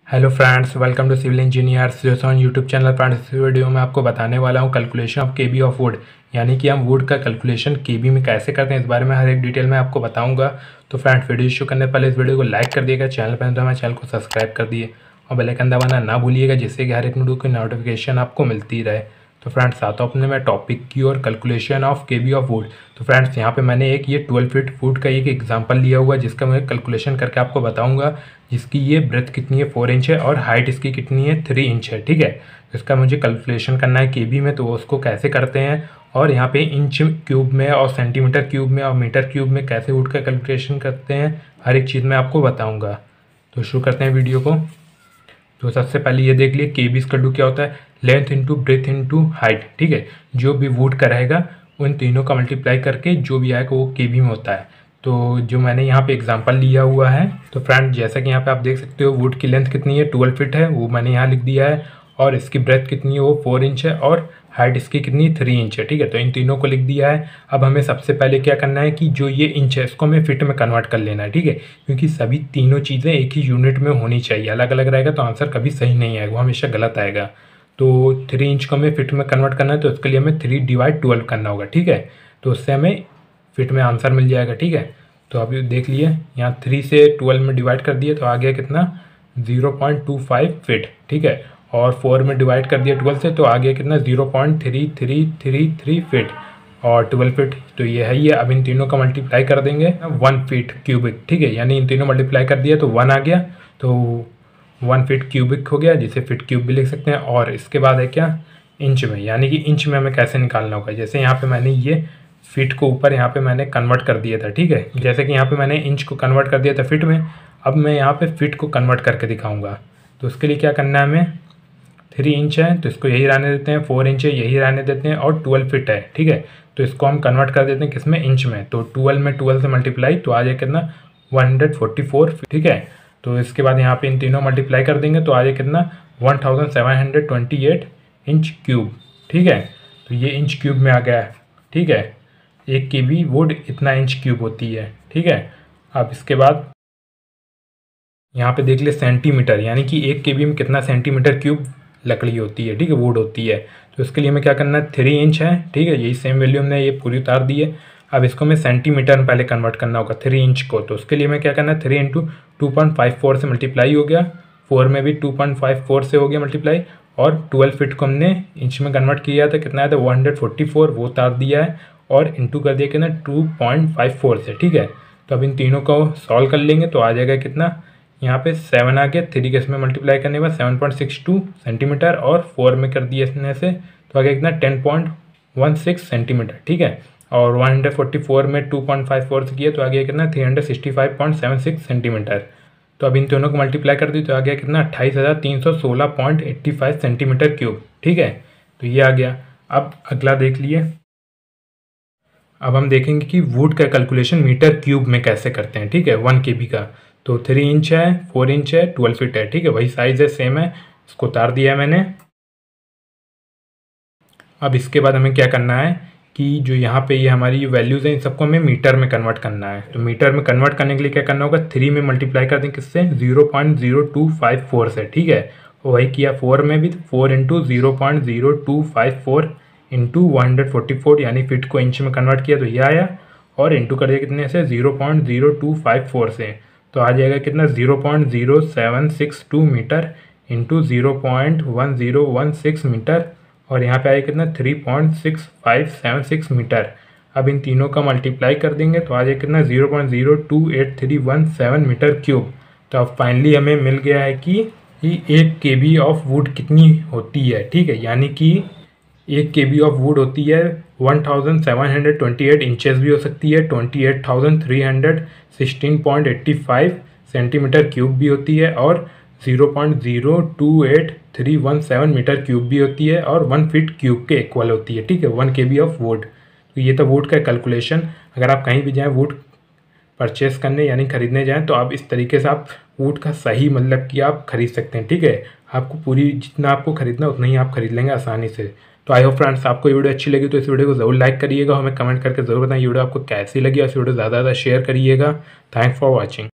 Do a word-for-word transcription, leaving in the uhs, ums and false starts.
Hello friends, welcome to civil engineers जोसन YouTube channel. Friends, इस video में आपको बताने वाला हूँ calculation of K B of, wood कि हम वुड का कैलकुलेशन केबी में कैसे करते हैं, इस बारे में हर एक डिटेल में आपको बताऊंगा। तो फ्रेंड्स, वीडियो शुरू करने से पहले इस वीडियो को लाइक कर दिएगा, चैनल पर तो हमारे चैनल को सब्सक्राइब कर दिए और बेल आइकन दबाना ना भूलिएगा, जिससे कि हर एक वीडियो की नोटिफिकेशन आपको मिलती रहे। तो फ्रेंड्स, आता हूँ अपने मैं टॉपिक की और calculation of K B of. Wood friends, यहाँ पे मैंने एक ये ट्वेल्व फीट वुड का एक एग्जांपल लिया हुआ है, जिसका मैं कैलकुलेशन करके आपको बताऊंगा, जिसकी ये ब्रेथ कितनी है फोर इंच है और हाइट इसकी कितनी है थ्री इंच है। ठीक है, इसका मुझे कैलकुलेशन करना है केबी में, तो उसको कैसे करते हैं और यहाँ पे इंच क्यूब में और सेंटीमीटर क्यूब में और मीटर क्यूब में कैसे वुड का कैलकुलेशन करते हैं, हर एक चीज़ मैं आपको बताऊँगा। तो शुरू करते हैं वीडियो को। तो सबसे पहले ये देख लिए केबी इसका डू क्या होता है, length into breadth into height. ठीक है, जो भी वुड का रहेगा उन तीनों का मल्टीप्लाई करके जो भी आएगा वो केबी में होता है। तो जो मैंने यहाँ पे एग्जांपल लिया हुआ है, तो फ्रेंड जैसा कि यहाँ पे आप देख सकते हो वुड की लेंथ कितनी है ट्वेल्व फीट है, वो मैंने यहाँ लिख दिया है, और इसकी ब्रेथ कितनी है वो फोर इंच है और हाइट इसकी कितनी थ्री इंच है। ठीक है, तो इन तीनों को लिख दिया है। अब हमें सबसे पहले क्या करना है कि जो ये इंच है इसको हमें फिट में कन्वर्ट कर लेना है। ठीक है, क्योंकि सभी तीनों चीज़ें एक ही यूनिट में होनी चाहिए, अलग अलग रहेगा तो आंसर कभी सही नहीं आएगा, वो हमेशा गलत आएगा। तो थ्री इंच को हमें फिट में कन्वर्ट करना है, तो उसके लिए हमें थ्री डिवाइड ट्वेल्व करना होगा। ठीक है, तो उससे हमें फिट में आंसर मिल जाएगा। ठीक है, तो अभी देख लिए यहाँ थ्री से ट्वेल्व में डिवाइड कर दिए तो आ गया कितना zero point two five feet. ठीक है, और फोर में डिवाइड कर दिया ट्वेल्व से तो आ गया कितना zero point three three three three feet और ट्वेल्व फिट। तो ये है ये। अब इन तीनों का मल्टीप्लाई कर देंगे वन फीट क्यूबिक। ठीक है, यानी इन तीनों मल्टीप्लाई कर दिया तो वन आ गया, तो वन फीट क्यूबिक हो गया, जिसे फिट क्यूब भी लिख सकते हैं। और इसके बाद है क्या इंच में, यानी कि इंच में हमें कैसे निकालना होगा। जैसे यहाँ पे मैंने ये फिट को ऊपर यहाँ पे मैंने कन्वर्ट कर दिया था। ठीक है, जैसे कि यहाँ पे मैंने इंच को कन्वर्ट कर दिया था फिट में, अब मैं यहाँ पे फिट को कन्वर्ट करके दिखाऊंगा। तो उसके लिए क्या करना है, हमें थ्री इंच है तो इसको यही रहने देते हैं, फोर इंच है यही रहने देते हैं, और ट्वेल्व फिट है। ठीक है, तो इसको हम कन्वर्ट कर देते हैं किसमें, इंच में। तो ट्वेल्व में ट्वेल्व से मल्टीप्लाई तो आ जाए कितना वन हंड्रेड फोर्टी फोर। ठीक है, तो इसके बाद यहाँ पे इन तीनों मल्टीप्लाई कर देंगे तो आ जाए कितना one thousand seven hundred twenty eight inch cube. ठीक है, तो ये इंच क्यूब में आ गया है। ठीक है, एक केबी वुड इतना इंच क्यूब होती है। ठीक है, अब इसके बाद यहाँ पे देख ले सेंटीमीटर, यानी कि एक केबी में कितना सेंटीमीटर क्यूब लकड़ी होती है। ठीक है, वुड होती है। तो इसके लिए हमें क्या करना है, थ्री इंच है। ठीक है, यही सेम वैल्यू हमने ये पूरी उतार दी है। अब इसको हमें सेंटीमीटर में पहले कन्वर्ट करना होगा थ्री इंच को। तो उसके लिए हमें क्या करना है, three into two point five four से मल्टीप्लाई हो गया, फोर में भी टू पॉइंट फाइव फोर से हो गया मल्टीप्लाई, और ट्वेल्व फिट को हमने इंच में कन्वर्ट किया था, कितना आया था वन हंड्रेड फोर्टी फोर, वो उतार दिया है और इंटू कर दिया कितना टू पॉइंट फाइव फोर से। ठीक है, तो अब इन तीनों को सॉल्व कर लेंगे तो आ जाएगा कितना, यहाँ पे सेवन आ गया, थ्री के इसमें मल्टीप्लाई करने के बाद seven point six two centimetre, और फोर में कर दिया इसने से तो आ गया कितना ten point one six centimetre. ठीक है, और वन हंड्रेड फोर्टी फोर में टू पॉइंट फाइव फोर से किया तो आ गया कितना three hundred sixty five point seven six centimetre. तो अब इन दोनों को मल्टीप्लाई कर दी तो आ गया कितना अट्ठाईस हज़ार तीन सौ सोलह point eighty five centimetre cube. ठीक है, तो ये आ गया। अब अगला देख लिए, अब हम देखेंगे कि वुड का कैलकुलेशन मीटर क्यूब में कैसे करते हैं। ठीक है, वन के बी का। तो थ्री इंच है, फोर इंच है, ट्वेल्व फीट है। ठीक है, वही साइज है, सेम है, इसको उतार दिया है मैंने। अब इसके बाद हमें क्या करना है कि जो यहाँ पे ये हमारी वैल्यूज़ हैं इन सबको हमें मीटर में कन्वर्ट करना है। तो मीटर में कन्वर्ट करने के लिए क्या करना होगा, थ्री में मल्टीप्लाई कर दें किससे, zero point zero two five four से। ठीक है, वही किया फोर में भी, four into zero point zero two five four into one hundred forty four, यानी फिट को इंच में कन्वर्ट किया तो ये आया, और इंटू कर दिया कितने से zero point zero two five four से, तो आ जाएगा कितना zero point zero seven six two metre into zero point one zero one six metre, और यहाँ पे आएगा कितना three point six five seven six metre. अब इन तीनों का मल्टीप्लाई कर देंगे तो आ जाएगा कितना zero point zero two eight three one seven metre cube. तो अब फाइनली हमें मिल गया है कि एक केबी ऑफ वुड कितनी होती है। ठीक है, यानी कि एक केबी ऑफ वुड होती है one thousand seven hundred twenty eight inches भी हो सकती है, twenty eight thousand three hundred sixteen point eighty five centimetre cube भी होती है, और zero point zero two eight three one seven metre cube भी होती है, और वन फीट क्यूब के इक्वल होती है। ठीक है, वन केबी ऑफ वुड। तो ये तो वुड का कैलकुलेशन। अगर आप कहीं भी जाएँ वुड परचेस करने यानी खरीदने जाएँ तो आप इस तरीके से आप वुड का सही मतलब कि आप खरीद सकते हैं। ठीक है, आपको पूरी जितना आपको खरीदना उतना ही आप खरीद लेंगे आसानी से। तो आई होप फ्रेंड्स आपको ये वीडियो अच्छी लगी तो इस वीडियो को जरूर लाइक करिएगा, हमें कमेंट करके जरूर बताएं ये वीडियो आपको कैसी लगी, और इस वीडियो ज़्यादा ज़्यादा शेयर करिएगा। Thanks for watching.